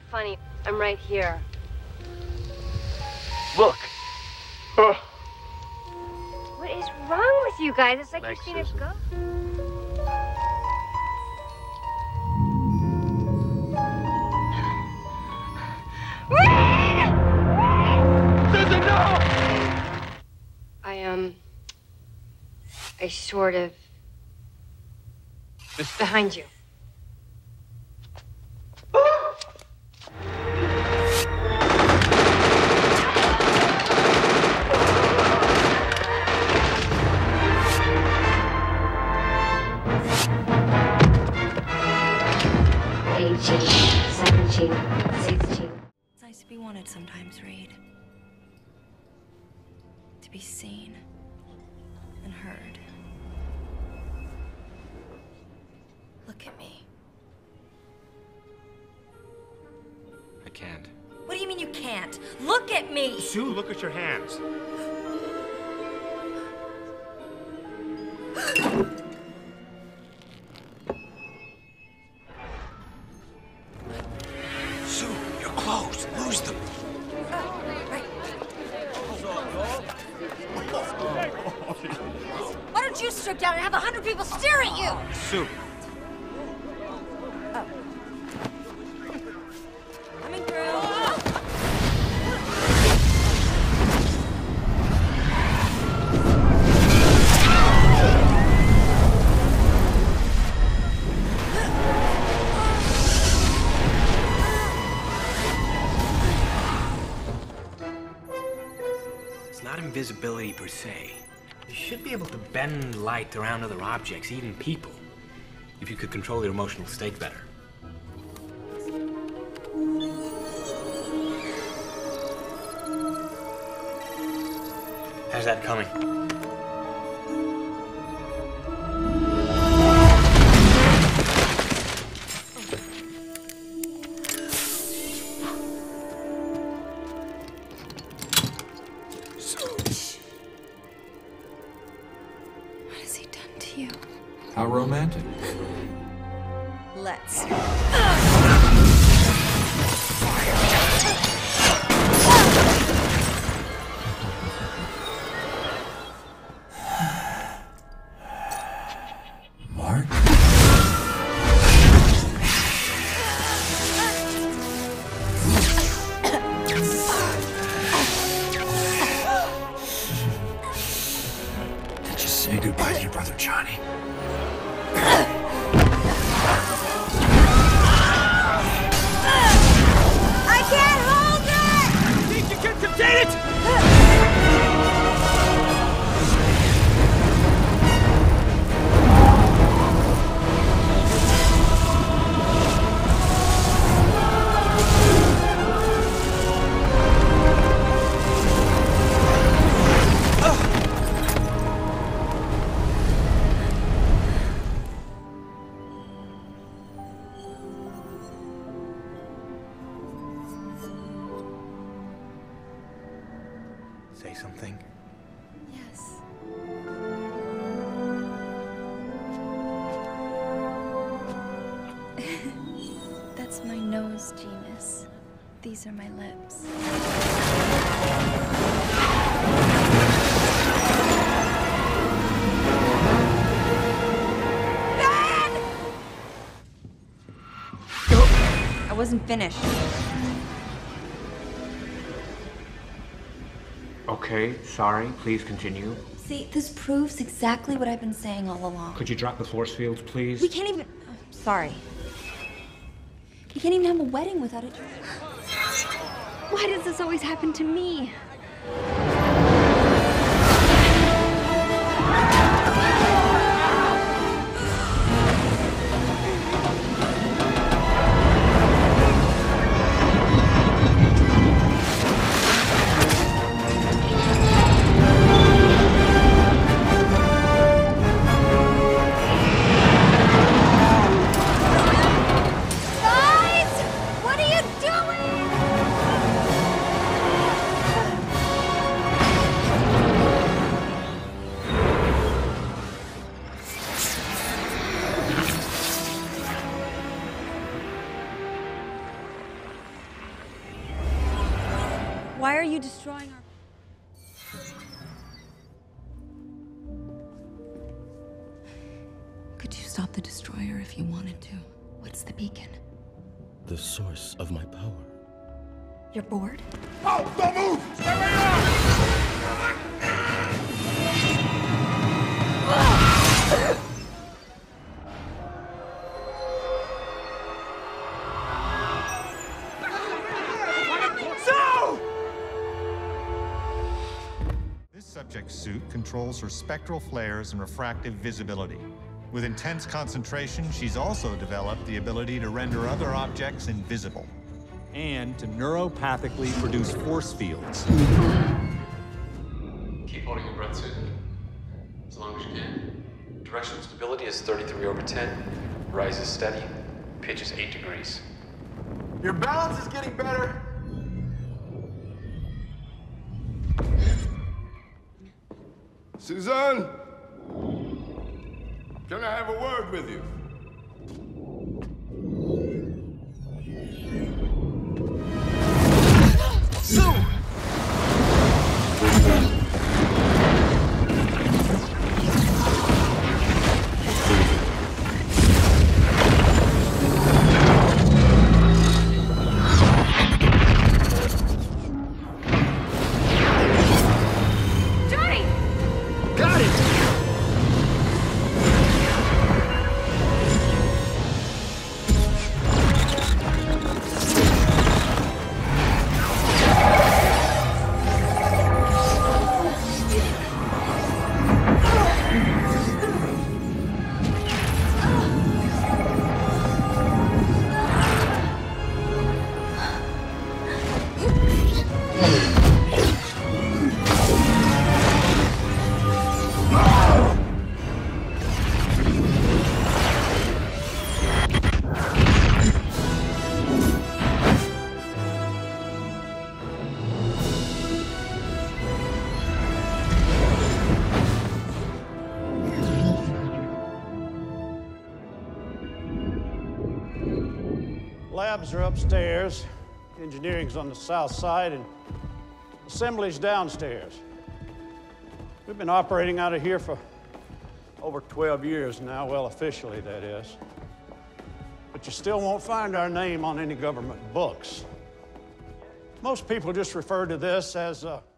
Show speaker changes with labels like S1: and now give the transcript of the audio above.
S1: funny. I'm right here.
S2: Look.
S1: What is wrong with you guys? It's like
S2: Thanks,
S1: you've seen a
S2: Susan.
S1: ghost.
S2: Susan, no!
S1: I sort of... Behind you.
S3: It's nice to be wanted sometimes, Reed. To be seen and heard. Look at me.
S4: I can't.
S3: What do you mean you can't? Look at me!
S4: Sue, look at your hands. Sue, your clothes. Lose them.
S3: Right. Why don't you strip down and have 100 people stare at you?
S4: Sue.
S3: Coming through.
S4: It's not invisibility per se. You should be able to bend light around other objects, even people, if you could control your emotional state better. How's that coming?
S3: What has he done to you?
S5: How romantic.
S3: Let's.
S5: Mark? Did you say goodbye to your brother Johnny?
S3: I can't hold it!
S4: I think you can contain it! Say something.
S3: Yes. That's my nose, Genius. These are my lips. I wasn't finished.
S6: Okay, sorry. Please continue.
S3: See, this proves exactly what I've been saying all along.
S6: Could you drop the force field, please?
S3: We can't even... Oh, sorry. We can't even have a wedding without it.
S1: Why does this always happen to me?
S3: Guys! What are you doing? Why are you destroying our... Could you stop the destroyer if you wanted to? What's the beacon?
S7: The source of my power.
S3: You're bored?
S2: Oh, don't move! Stay where you are!
S8: This subject's suit controls her spectral flares and refractive visibility. With intense concentration, she's also developed the ability to render other objects invisible. And to neuropathically produce force fields.
S9: Keep holding your breath, Susan. As long as you can. Directional stability is 33/10. Rise is steady. Pitch is 8 degrees.
S2: Your balance is getting better. Suzanne? Can I have a word with you? Sue!
S1: Johnny!
S2: Got it!
S10: Labs are upstairs, engineering's on the south side, and assembly's downstairs. We've been operating out of here for over 12 years now, well, officially, that is. But you still won't find our name on any government books. Most people just refer to this as